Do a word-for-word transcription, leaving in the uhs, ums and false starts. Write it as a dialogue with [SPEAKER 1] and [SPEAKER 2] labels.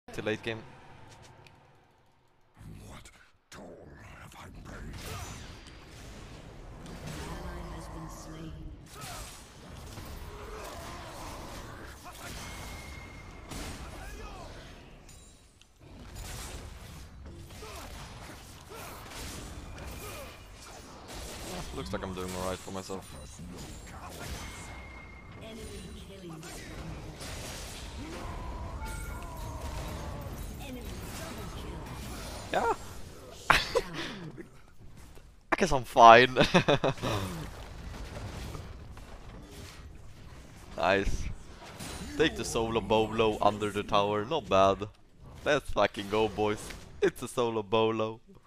[SPEAKER 1] till late game.
[SPEAKER 2] What toll have I paid?
[SPEAKER 3] Ally has been slain.
[SPEAKER 1] Looks like I'm doing alright for myself.
[SPEAKER 3] Enemy killing. Enemy double kill.
[SPEAKER 1] Yeah. I guess I'm fine. Nice. Take the solo bolo under the tower, not bad. Let's fucking go, boys. It's a solo bolo.